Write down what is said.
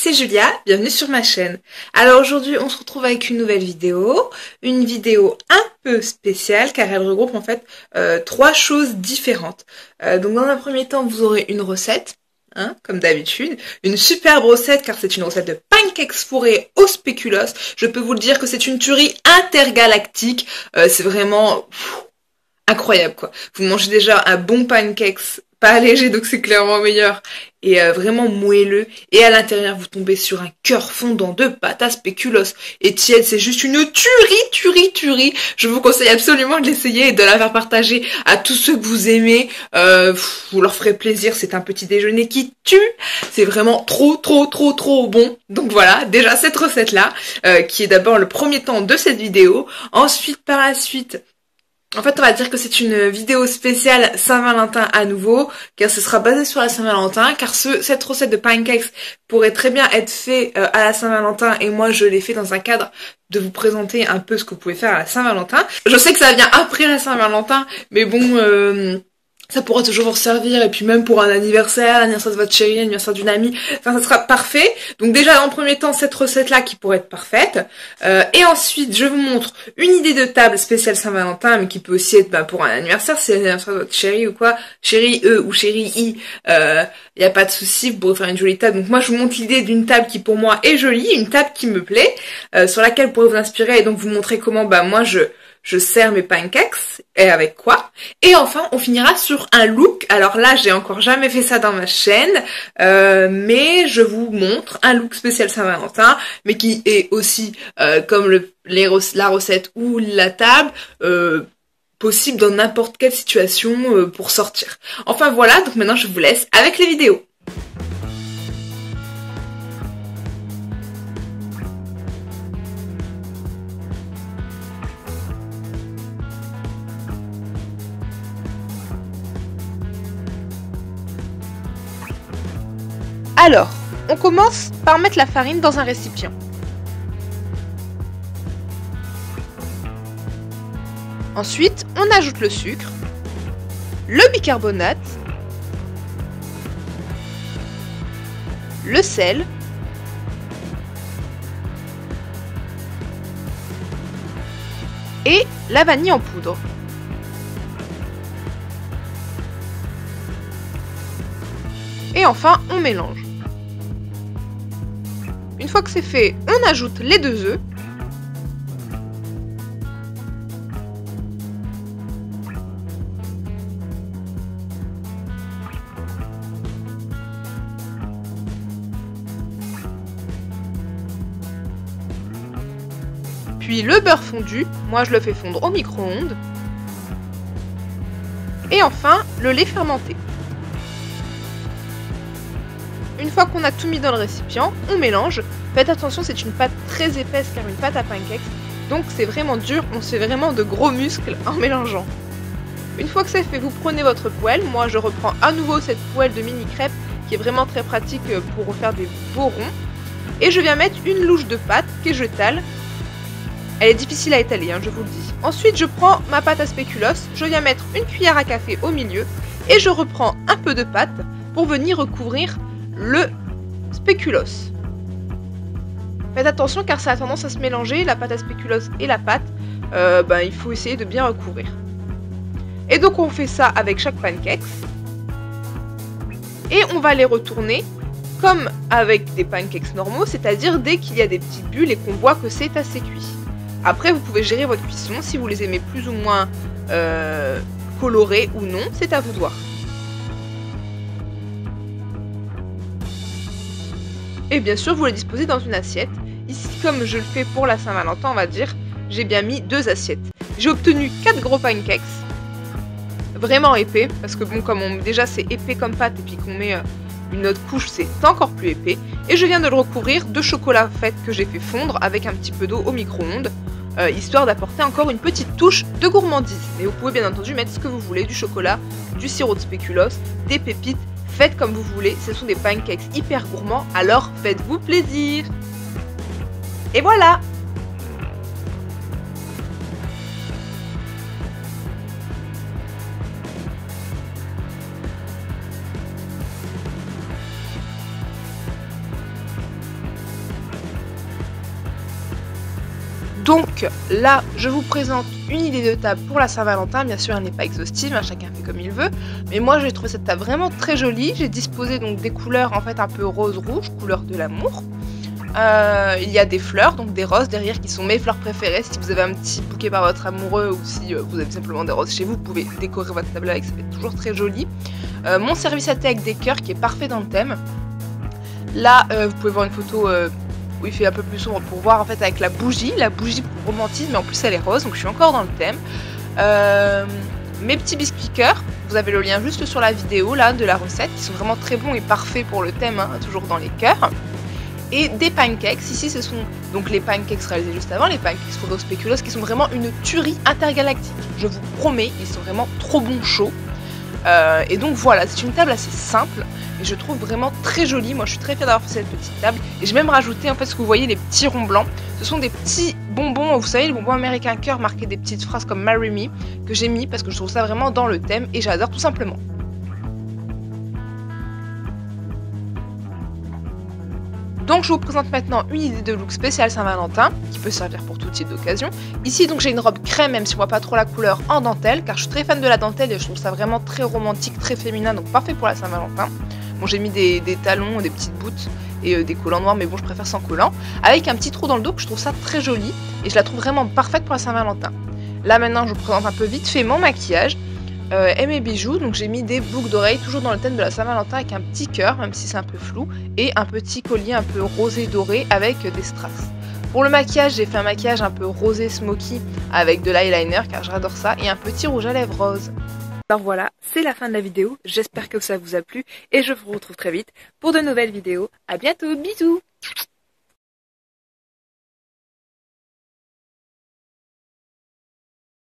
c'est Julia, bienvenue sur ma chaîne. Alors aujourd'hui on se retrouve avec une nouvelle vidéo, une vidéo un peu spéciale car elle regroupe en fait trois choses différentes. Donc dans un premier temps vous aurez une recette, comme d'habitude, une superbe recette car c'est une recette de pancakes fourrés au spéculoos. Je peux vous le dire que c'est une tuerie intergalactique, c'est vraiment incroyable quoi. Vous mangez déjà un bon pancakes, pas léger donc c'est clairement meilleur, et vraiment moelleux, et à l'intérieur vous tombez sur un cœur fondant de pâte à spéculoos et tiède, c'est juste une tuerie. Je vous conseille absolument de l'essayer et de la faire partager à tous ceux que vous aimez, vous leur ferez plaisir, c'est un petit déjeuner qui tue, c'est vraiment trop bon. Donc voilà, déjà cette recette là, qui est d'abord le premier temps de cette vidéo. Ensuite par la suite, en fait, on va dire que c'est une vidéo spéciale Saint-Valentin à nouveau, car ce sera basé sur la Saint-Valentin, car cette recette de pancakes pourrait très bien être fait à la Saint-Valentin, et moi je l'ai fait dans un cadre de vous présenter un peu ce que vous pouvez faire à la Saint-Valentin. Je sais que ça vient après la Saint-Valentin, mais bon, ça pourra toujours vous servir, et puis même pour un anniversaire, l'anniversaire de votre chérie, l'anniversaire d'une amie, enfin ça sera parfait. Donc déjà dans le premier temps, cette recette-là qui pourrait être parfaite. Et ensuite, je vous montre une idée de table spéciale Saint-Valentin, mais qui peut aussi être pour un anniversaire, si c'est l'anniversaire de votre chérie ou quoi, chérie ou chérie I, y a pas de souci, vous pourrez faire une jolie table. Donc moi je vous montre l'idée d'une table qui pour moi est jolie, une table qui me plaît, sur laquelle vous pourrez vous inspirer et donc vous montrer comment moi je sers mes pancakes, et avec quoi. Et enfin, on finira sur un look. Alors là, j'ai encore jamais fait ça dans ma chaîne, mais je vous montre un look spécial Saint-Valentin, mais qui est aussi, comme la recette ou la table, possible dans n'importe quelle situation pour sortir. Enfin voilà, donc maintenant je vous laisse avec les vidéos. Alors, on commence par mettre la farine dans un récipient. Ensuite, on ajoute le sucre, le bicarbonate, le sel, et la vanille en poudre. Et enfin, on mélange. Une fois que c'est fait, on ajoute les 2 œufs. Puis le beurre fondu, moi je le fais fondre au micro-ondes. Et enfin, le lait fermenté. Une fois qu'on a tout mis dans le récipient, on mélange. Faites attention, c'est une pâte très épaisse car une pâte à pancakes, donc c'est vraiment dur, on se fait vraiment de gros muscles en mélangeant. Une fois que c'est fait, vous prenez votre poêle. Moi je reprends à nouveau cette poêle de mini crêpes qui est vraiment très pratique pour faire des beaux ronds. Et je viens mettre une louche de pâte que j'étale. Elle est difficile à étaler, je vous le dis. Ensuite je prends ma pâte à spéculoos, je viens mettre une cuillère à café au milieu et je reprends un peu de pâte pour venir recouvrir le spéculoos. Faites attention car ça a tendance à se mélanger, la pâte à spéculoos et la pâte, il faut essayer de bien recouvrir. Et donc on fait ça avec chaque pancakes. Et on va les retourner comme avec des pancakes normaux, c'est-à-dire dès qu'il y a des petites bulles et qu'on voit que c'est assez cuit. Après vous pouvez gérer votre cuisson, si vous les aimez plus ou moins colorés ou non, c'est à vous de voir. Et bien sûr, vous les disposez dans une assiette. Ici, comme je le fais pour la Saint-Valentin, on va dire, j'ai bien mis 2 assiettes. J'ai obtenu 4 gros pancakes, vraiment épais, parce que bon, comme déjà c'est épais comme pâte, et puis qu'on met une autre couche, c'est encore plus épais. Et je viens de le recouvrir de chocolat fait que j'ai fait fondre avec un petit peu d'eau au micro-ondes, histoire d'apporter encore une petite touche de gourmandise. Mais vous pouvez bien entendu mettre ce que vous voulez, du chocolat, du sirop de spéculoos, des pépites. Faites comme vous voulez, ce sont des pancakes hyper gourmands, alors faites-vous plaisir. Et voilà! Donc là, je vous présente une idée de table pour la Saint-Valentin. Bien sûr, elle n'est pas exhaustive, hein, chacun fait comme il veut. Mais moi, j'ai trouvé cette table vraiment très jolie. J'ai disposé donc des couleurs en fait un peu rose-rouge, couleur de l'amour. Il y a des fleurs, donc des roses derrière qui sont mes fleurs préférées. Si vous avez un petit bouquet par votre amoureux ou si vous avez simplement des roses chez vous, vous pouvez décorer votre table avec, ça fait toujours très joli. Mon service à thé avec des cœurs qui est parfait dans le thème. Là, vous pouvez voir une photo où il fait un peu plus sombre pour voir en fait avec la bougie pour romantisme, mais en plus elle est rose, donc je suis encore dans le thème. Mes petits biscuits cœurs, vous avez le lien juste sur la vidéo là de la recette, qui sont vraiment très bons et parfaits pour le thème, hein, toujours dans les cœurs. Et des pancakes, ici ce sont donc les pancakes réalisés juste avant, les pancakes Frodo Spéculoos, qui sont vraiment une tuerie intergalactique. Je vous promets, ils sont vraiment trop bons chauds. Et donc voilà, c'est une table assez simple, mais je trouve vraiment très jolie. Moi je suis très fière d'avoir fait cette petite table. Et j'ai même rajouté en fait ce que vous voyez, les petits ronds blancs. Ce sont des petits bonbons, vous savez, les bonbons américains cœur marqués des petites phrases comme Marry Me, que j'ai mis parce que je trouve ça vraiment dans le thème et j'adore tout simplement. Donc je vous présente maintenant une idée de look spécial Saint-Valentin, qui peut servir pour tout type d'occasion. Ici donc j'ai une robe crème, même si on voit pas trop la couleur, en dentelle, car je suis très fan de la dentelle et je trouve ça vraiment très romantique, très féminin, donc parfait pour la Saint-Valentin. Bon, j'ai mis des talons, des petites bouts et des collants noirs, mais bon, je préfère sans collants, avec un petit trou dans le dos que je trouve ça très joli, et je la trouve vraiment parfaite pour la Saint-Valentin. Là maintenant je vous présente un peu vite fait mon maquillage. Et mes bijoux, donc j'ai mis des boucles d'oreilles toujours dans le thème de la Saint-Valentin avec un petit cœur, même si c'est un peu flou, et un petit collier un peu rosé doré avec des strass. Pour le maquillage, j'ai fait un maquillage un peu rosé smoky avec de l'eyeliner car j'adore ça, et un petit rouge à lèvres rose. Alors voilà, c'est la fin de la vidéo, j'espère que ça vous a plu et je vous retrouve très vite pour de nouvelles vidéos. À bientôt, bisous!